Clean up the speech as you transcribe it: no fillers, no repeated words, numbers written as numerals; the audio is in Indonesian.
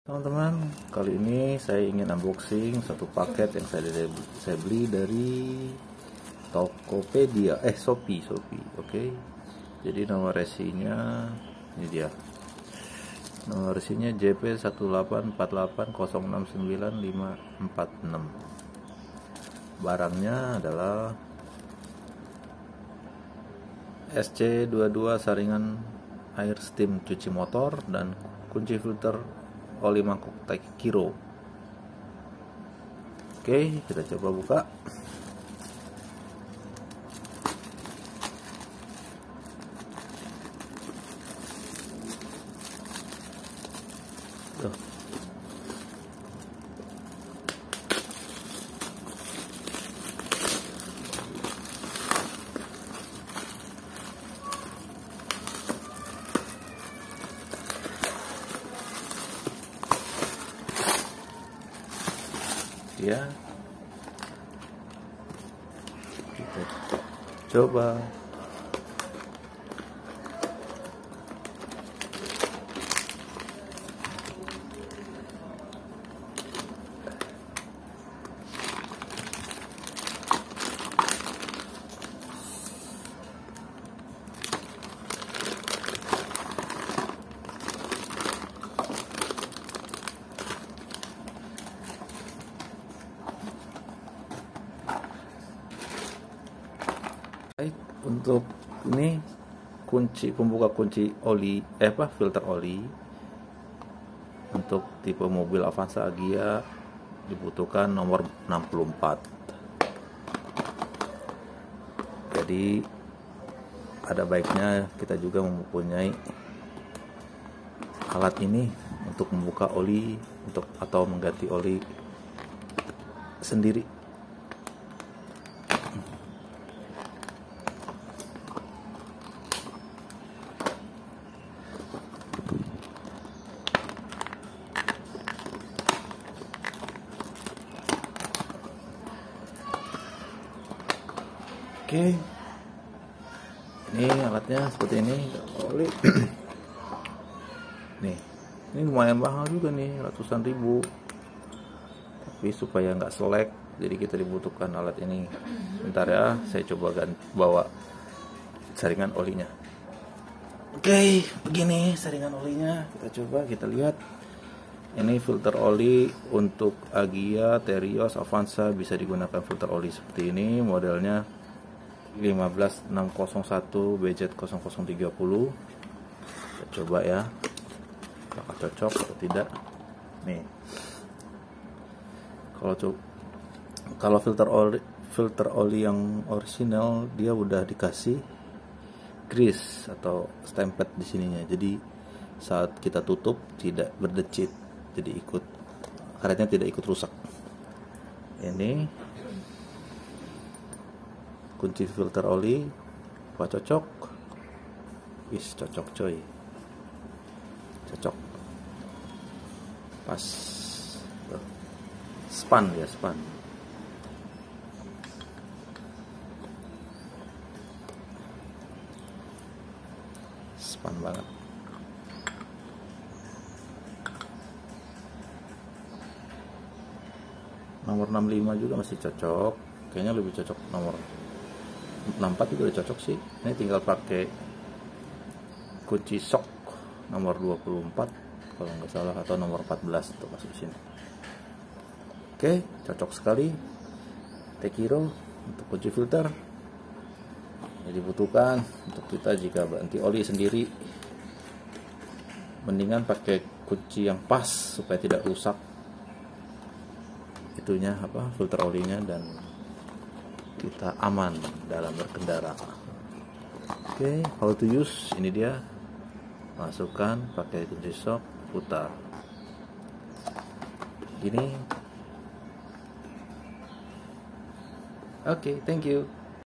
Teman-teman, kali ini saya ingin unboxing satu paket yang saya beli dari Tokopedia, Shopee. Oke. Jadi nomor resinya ini dia. Nomor resinya JP184806956. Barangnya adalah SC22 saringan air steam cuci motor dan kunci filter oli mangkok Takiro. Oke, kita coba buka. Tuh. Ya, kita coba. Untuk ini pembuka kunci oli filter oli untuk tipe mobil Avanza Agya dibutuhkan nomor 64. Jadi ada baiknya kita juga mempunyai alat ini untuk membuka oli atau mengganti oli sendiri. Oke, ini alatnya seperti ini. Oli nih, ini lumayan mahal juga nih, ratusan ribu. Tapi supaya nggak selek, jadi kita dibutuhkan alat ini. Bentar ya, saya coba bawa saringan olinya. Oke, begini saringan olinya. Kita lihat. Ini filter oli untuk Agya, Terios, Avanza, bisa digunakan filter oli seperti ini. Modelnya 15601 BZ0030. Kita coba ya, apakah cocok atau tidak. Nih, kalau filter oli yang original dia udah dikasih grease atau stempel di sininya, jadi saat kita tutup tidak berdecit, jadi karetnya tidak ikut rusak. Ini kunci filter oli, apa cocok? Wis, cocok coy, cocok, pas. Span ya, span. Span banget. Nomor 65 juga masih cocok, kayaknya lebih cocok nomor 64 juga udah cocok sih. Ini tinggal pakai kunci sok nomor 24 kalau nggak salah, atau nomor 14 untuk masuk sini. Oke, cocok sekali. Takiro untuk kunci filter ini dibutuhkan untuk kita jika ganti oli sendiri. Mendingan pakai kunci yang pas supaya tidak rusak itunya, filter olinya, dan kita aman dalam berkendara. Oke, how to use, ini dia. Masukkan pakai kunci sok, putar gini. Oke, thank you.